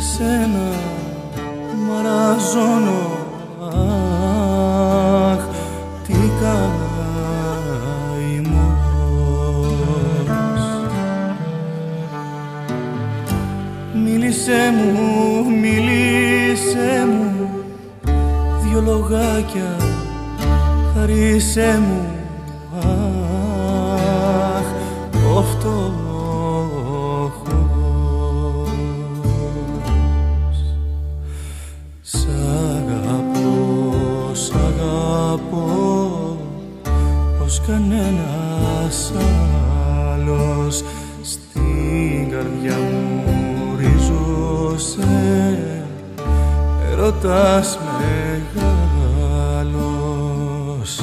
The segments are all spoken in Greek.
σένα μαραζώνω. Αχ, τι καημός. Μίλησέ μου, μίλησέ μου, δυο λογάκια χαρίσέ μου. Αχ, ο φτωχός. Σ' αγαπώ, σ' αγαπώ, ως κανένας άλλος. Στην καρδιά μου ρίζωσε έρωτας μεγάλος.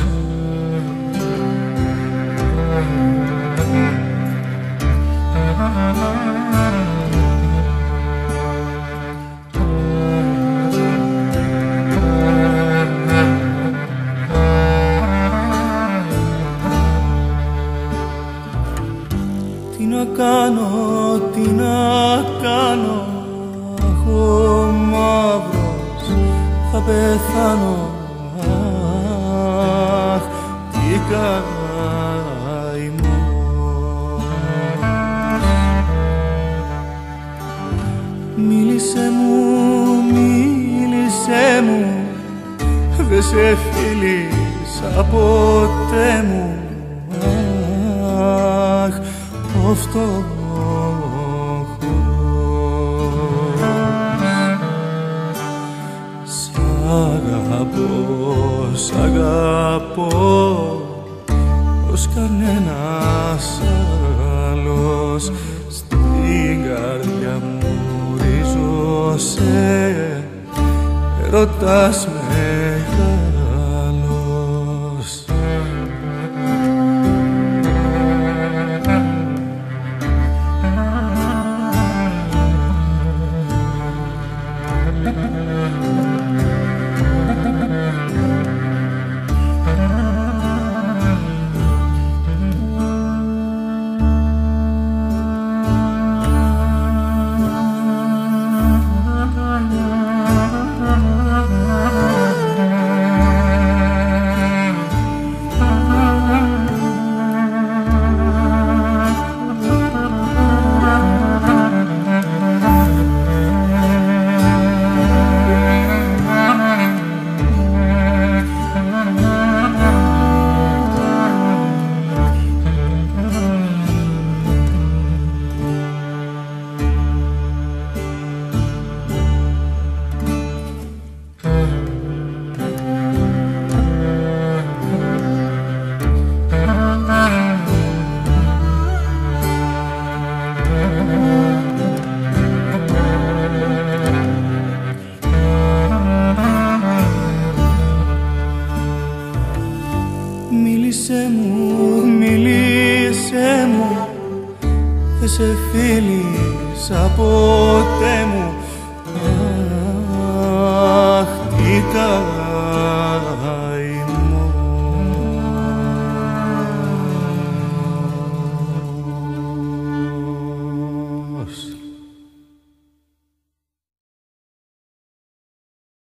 Τι να κάνω, τι να κάνω, αχ ο μαύρος θα πεθάνω. Αχ, τι καημός. Μίλησέ μου, μίλησέ μου, δε σε φίλησα ποτέ μου. Αχ, ο φτωχός. Σ' αγαπώ, σ' αγαπώ, ως κανένας άλλος. Στην καρδιά μου ρίζωσε έρωτας μεγάλος. Μίλησέ μου, μίλησέ μου, δε σε φίλησα ποτέ μου.